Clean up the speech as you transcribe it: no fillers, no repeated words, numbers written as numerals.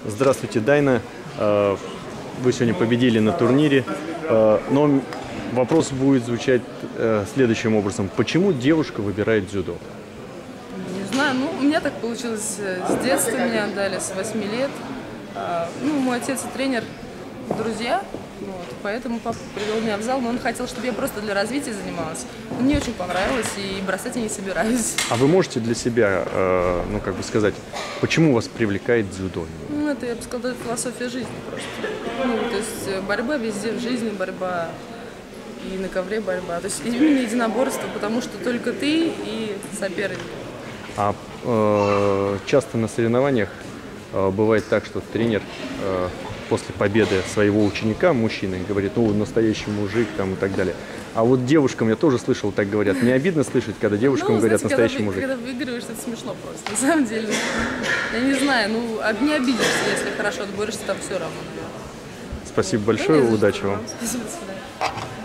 Здравствуйте, Дайна. Вы сегодня победили на турнире, но вопрос будет звучать следующим образом. Почему девушка выбирает дзюдо? Не знаю, у меня так получилось с детства, меня отдали с 8 лет. Мой отец и тренер друзья, поэтому папа привел меня в зал, но он хотел, чтобы я просто для развития занималась. Мне очень понравилось, и бросать я не собираюсь. А вы можете для себя, сказать, почему вас привлекает дзюдо? Это, я бы сказала, философия жизни просто. То есть борьба везде в жизни, борьба и на ковре борьба. То есть именно единоборство, потому что только ты и соперник. А часто на соревнованиях бывает так, что тренер после победы своего ученика, мужчины, говорит, настоящий мужик там, и так далее. А вот девушкам, я тоже слышал, так говорят. Не обидно слышать, когда девушкам говорят настоящий мужик? Когда выигрываешь, это смешно просто, на самом деле. Я не знаю, не обидишься, если хорошо отборешься, там все равно. Спасибо большое, удачи вам. Спасибо, до свидания.